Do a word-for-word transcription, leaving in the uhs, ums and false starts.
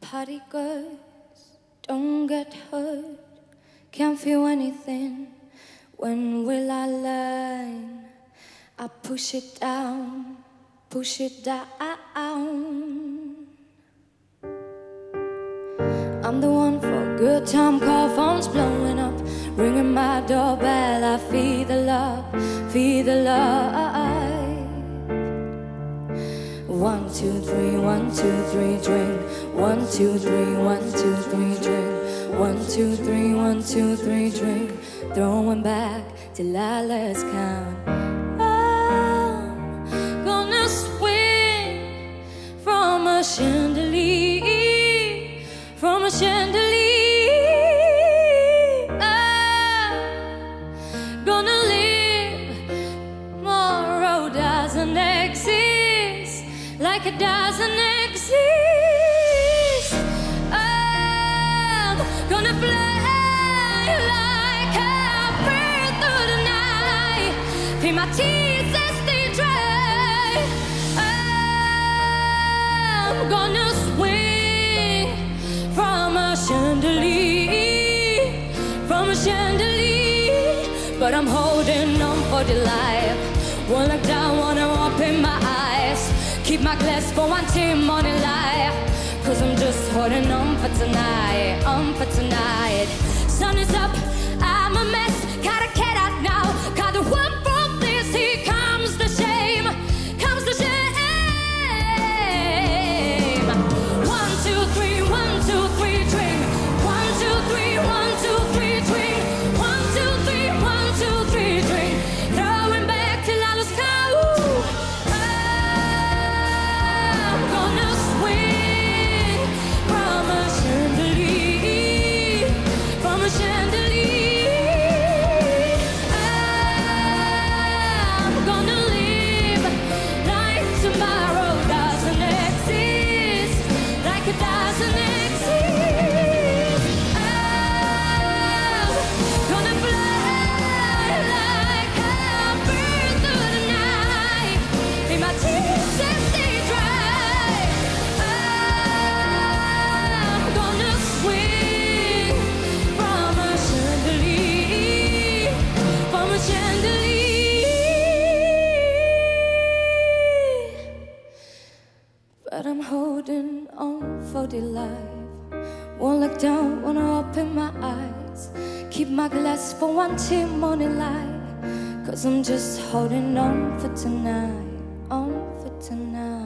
party girls don't get hurt, can't feel anything. When will I learn? I push it down, push it down. I'm the one for a good time, call phones blowing up, ringing my doorbell. I feed the love, feed the love. One, two, three, one, two, three, drink. One, two, three, one, two, three, drink. One, two, three, one, two, three, drink. Throwing back till I last count. I'm gonna swing from a chandelier, from a chandelier. I'm gonna live, tomorrow doesn't exist, like it doesn't exist. I'm gonna fly like a bird through the night, feel my tears as they dry. I'm gonna swing from a chandelier, from a chandelier, but I'm holding on for dear life. Won't look down, wanna open my eyes, keep my glass for one till morning light, cause I'm just holding on for tonight, on for tonight. Sun is up, I'm a mess, gotta get out now, gotta run from this. Here comes the shame, comes the shame. One, two, three, one, two, three, drink. One, two, three, one, two, three, drink. One, two, three, one, two, three, drink. Throwing back till I lose count. I'm gonna swing from a chandelier, from a chandelier. I'm gonna live like tomorrow doesn't exist, like it doesn't exist. I'm gonna fly like a bird through the night, in my tears as they dry. I'm gonna swing from a chandelier, from a chandelier. But I'm holding on for dear life. Won't look down, wanna open my eyes, keep my glass for one till morning light, cause I'm just holding on for tonight, on for tonight.